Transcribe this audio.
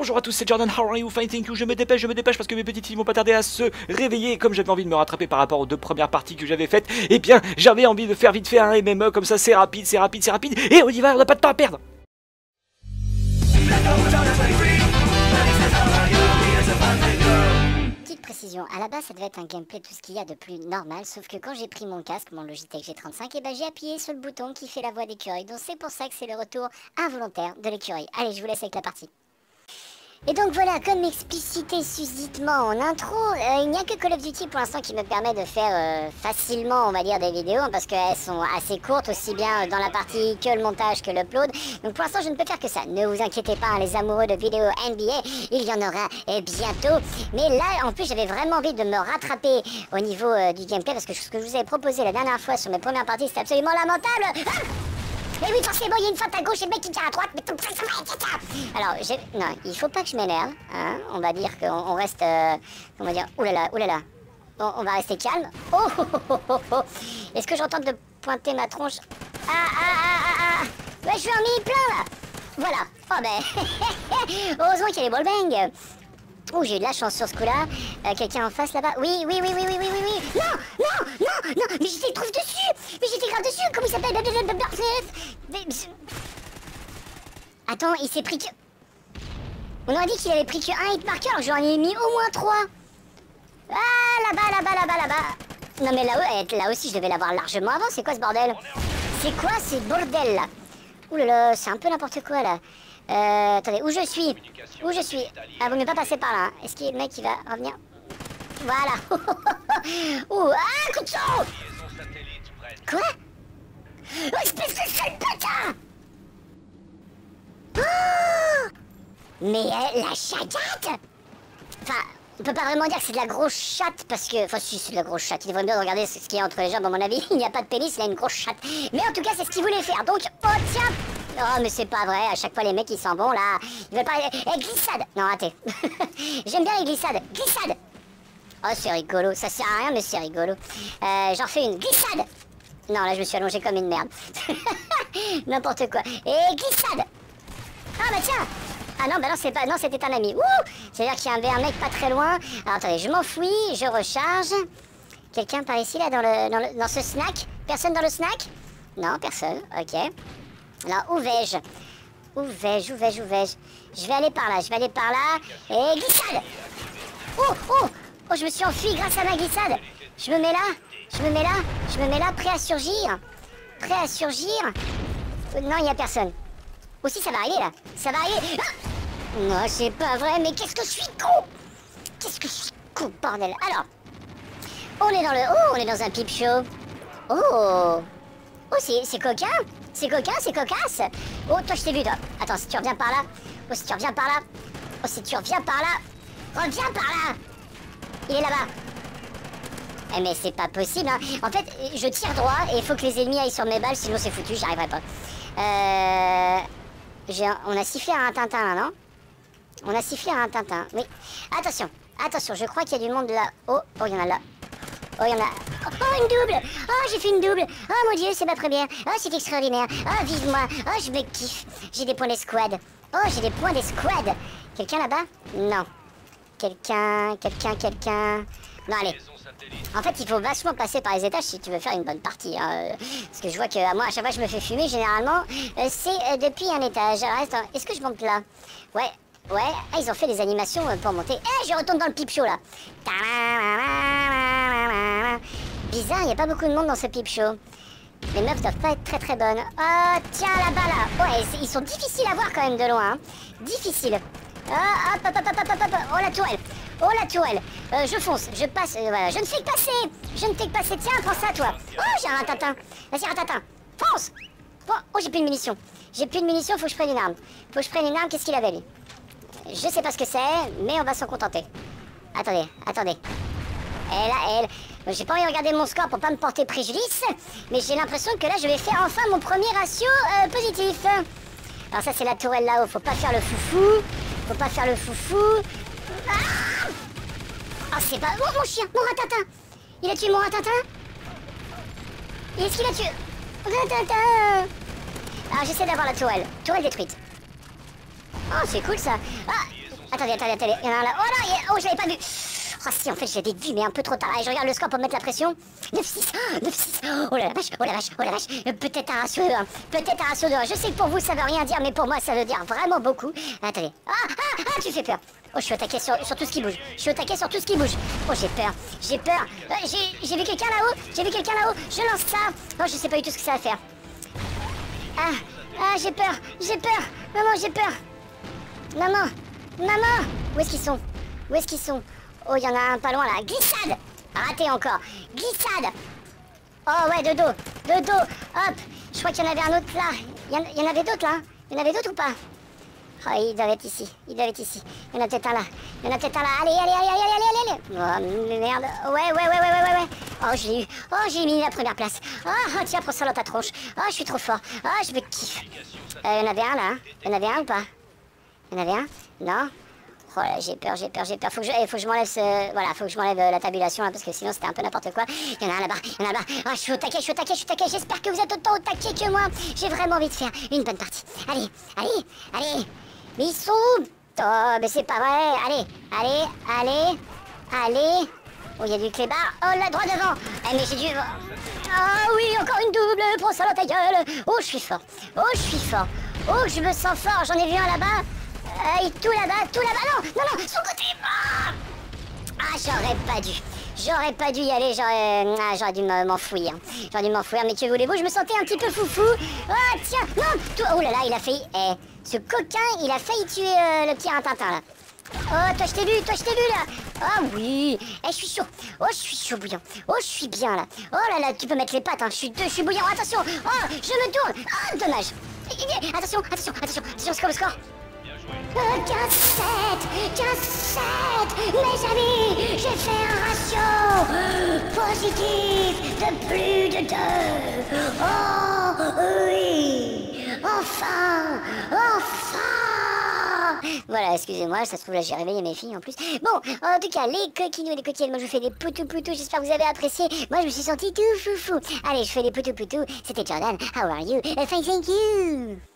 Bonjour à tous, c'est Jordan, how are you? Fine, thank you. Je me dépêche parce que mes petites filles vont pas tarder à se réveiller. Et comme j'avais envie de me rattraper par rapport aux 2 premières parties que j'avais faites, eh bien j'avais envie de faire vite fait un MME, comme ça c'est rapide, et on y va, on n'a pas de temps à perdre. Petite précision, à la base ça devait être un gameplay tout ce qu'il y a de plus normal, sauf que quand j'ai pris mon casque, mon Logitech G35, et ben j'ai appuyé sur le bouton qui fait la voix d'écureuil, donc c'est pour ça que c'est le retour involontaire de l'écureuil. Allez, je vous laisse avec la partie. Et donc voilà, comme explicité succinctement en intro, il n'y a que Call of Duty pour l'instant qui me permet de faire facilement, on va dire, des vidéos, parce qu'elles sont assez courtes, aussi bien dans la partie que le montage que l'upload. Donc pour l'instant je ne peux faire que ça. Ne vous inquiétez pas, les amoureux de vidéos NBA, il y en aura bientôt. Mais là, en plus, j'avais vraiment envie de me rattraper au niveau du gameplay, parce que ce que je vous avais proposé la dernière fois sur mes premières parties, c'était absolument lamentable. Ah, mais oui, forcément, il y a une feinte à gauche et le mec qui tire à droite, mais alors, non, il faut pas que je m'énerve, hein. On va dire qu'on reste, comment dire, oulala. On va rester calme. Oh. Est-ce que j'entends de pointer ma tronche? Ouais, je suis en mini-plein, là. Voilà. Oh, ben, heureusement qu'il y a les ball-bang. Oh, j'ai eu de la chance sur ce coup-là. Quelqu'un en face là-bas. Oui. Non, mais j'étais grave dessus. Comment il s'appelle? Attends, il s'est pris que... On aurait dit qu'il avait pris que 1 hit marker, alors que j'en ai mis au moins 3. Ah, là-bas. Non, mais là aussi, je devais l'avoir largement avant. C'est quoi ce bordel? C'est quoi ce bordel là? Ouh là là, c'est un peu n'importe quoi là. Attendez, où je suis? Ah, vous ne pas passer par là, hein. Est-ce qu'il y a le mec qui va revenir? Voilà. Ouh, ah, coup de chaud. Quoi? Oh, espèce de sale putain. Oh, mais la chagate. Enfin, on peut pas vraiment dire que c'est de la grosse chatte, parce que... Enfin, si, c'est de la grosse chatte. Il devrait bien regarder ce qu'il y a entre les jambes, à mon avis. Il n'y a pas de pénis, il a une grosse chatte. Mais en tout cas, c'est ce qu'il voulait faire, donc... Oh, tiens. Oh, mais c'est pas vrai, à chaque fois les mecs ils s'en vont là. Ils veulent pas... glissade. Non, raté. J'aime bien les glissades. Glissade. Oh, c'est rigolo, ça sert à rien mais c'est rigolo. J'en fais une glissade. Non, là je me suis allongé comme une merde. N'importe quoi. Et glissade. Ah bah tiens. Ah non, bah non, c'est pas... Non, c'était un ami. Ouh. C'est-à-dire qu'il y avait un mec pas très loin. Alors attendez, je m'enfuis, je recharge. Quelqu'un par ici là dans ce snack? Personne dans le snack? Non, personne, ok. Alors, où vais-je? Je vais aller par là, Et glissade. Oh, je me suis enfui grâce à ma glissade. Je me mets là, prêt à surgir. Non, il n'y a personne. Aussi, ça va arriver là. Ah, non, c'est pas vrai, mais qu'est-ce que je suis con. Bordel. Alors, on est dans un pipe show. Oh, c'est coquin. C'est cocasse. Oh, toi, je t'ai vu, toi. Attends, si tu reviens par là. Reviens par là. Il est là-bas. Eh, mais c'est pas possible, hein. En fait, je tire droit et il faut que les ennemis aillent sur mes balles, sinon c'est foutu, j'y arriverai pas. On a sifflé à un Tintin, là, non? Oui. Attention, je crois qu'il y a du monde là. Oh, il y en a là. Oh, une double. Oh, j'ai fait une double. Oh, mon Dieu, c'est ma première. Oh, c'est extraordinaire. Oh, vive moi. Oh, je me kiffe. J'ai des points d'escouade. Quelqu'un là-bas? Non. Quelqu'un. Non, allez. En fait, il faut vachement passer par les étages si tu veux faire une bonne partie, hein. Parce que je vois que moi, à chaque fois que je me fais fumer, généralement, c'est depuis un étage. Alors, attends, est-ce que je monte là? Ouais. Ah, ils ont fait des animations pour monter. Je retourne dans le pipe show là. Bizarre, il n'y a pas beaucoup de monde dans ce pipe show. Les meufs doivent pas être très très bonnes. Oh, tiens, là-bas là. Ouais, ils sont difficiles à voir quand même de loin, hein. Difficile. Hop. Oh, la tourelle. Je fonce, je passe. Voilà, je ne fais que passer. Tiens, prends ça, toi. Oh, j'ai un Tintin. Vas-y, un Tintin. Fonce. Oh, j'ai plus de munitions. Faut que je prenne une arme. Qu'est-ce qu'il avait, lui? Je sais pas ce que c'est, mais on va s'en contenter. Attendez. Elle. J'ai pas envie de regarder mon score pour pas me porter préjudice, mais j'ai l'impression que là, je vais faire enfin mon premier ratio positif. Alors ça, c'est la tourelle là-haut. Faut pas faire le foufou. Ah, c'est pas... Oh, mon chien, mon ratatin. Il a tué mon ratatin. Est-ce qu'il a tué... Ratatin. Alors, j'essaie d'avoir la tourelle. Tourelle détruite. Oh, c'est cool, ça. Ah, Attendez, il y en a un là. Oh là, oh, je l'avais pas vu. Oh si, en fait, je l'avais vu, mais un peu trop tard. Allez, je regarde le score pour mettre la pression. 9-6, 9-6. Oh la vache, oh la vache, oh la vache. Peut-être un ratio de 1. Peut-être un ratio de 1. Je sais que pour vous, ça veut rien dire, mais pour moi, ça veut dire vraiment beaucoup. Attendez. Tu fais peur. Oh, je suis au taquet sur tout ce qui bouge. Je suis au taquet sur tout ce qui bouge. Oh, j'ai peur. J'ai peur. J'ai vu quelqu'un là-haut. J'ai vu quelqu'un là-haut. Je lance ça. Oh, je sais pas du tout ce que ça va faire. J'ai peur. J'ai peur. Maman, j'ai peur. Maman. Maman. Où est-ce qu'ils sont? Où est-ce qu'ils sont? Oh, il y en a un pas loin là. Glissade. Raté encore. Glissade. Oh, ouais, de dos. De dos. Hop. Je crois qu'il y en avait un autre là. Il y en avait d'autres là. Il y en avait d'autres ou pas? Oh, il doit être ici. Il doit être ici. Il y en a peut-être un là. Il y en a peut-être un là. Allez, allez, allez, allez, allez, allez. Oh, merde. Ouais. Oh, j'ai eu. Oh, j'ai mis la première place. Oh, tiens, prends ça dans ta tronche. Oh, je suis trop fort. Oh, je me kiffe. Il y en avait un là. Il y en avait un ou pas? Il y en avait un? Non? Oh là, j'ai peur. Faut que je m'enlève Voilà, faut que je m'enlève la tabulation là, parce que sinon c'était un peu n'importe quoi. Il y en a un là-bas, Oh, je suis au taquet. J'espère que vous êtes autant au taquet que moi. J'ai vraiment envie de faire une bonne partie. Allez. Mais ils sont où? Oh, mais c'est pas vrai. Allez. Oh, il y a du clébard. Oh, là, droit devant. Eh, mais j'ai dû... Ah oui, encore une double. Prends ça dans ta gueule. Oh, je suis fort. Oh, je me sens fort. J'en ai vu un là-bas. Tout là-bas. Non, son côté. J'aurais pas dû y aller, j'aurais dû m'enfouir. Mais que voulez-vous, je me sentais un petit peu foufou. Ah, tiens, non. Oh là là, il a failli... ce coquin, il a failli tuer le petit Rintintin, là. Oh, toi, je t'ai vu, là. Ah oui. Je suis chaud. Oh, je suis chaud bouillant. Oh, je suis bien, là. Oh là là, tu peux mettre les pattes, hein. Je suis bouillant. Attention. Oh, je me tourne. Ah, dommage. Attention, c'est quoi le score? 15-7, mes amis, j'ai fait un ratio positif de plus de 2. Oh oui, enfin. Voilà, excusez-moi, ça se trouve là j'ai réveillé mes filles en plus. Bon, en tout cas, les coquinous et les coquillettes, moi je vous fais des poutou, j'espère que vous avez apprécié. Moi je me suis senti tout foufou. Allez, je fais des poutou. C'était Jordan, how are you? Fine, thank you.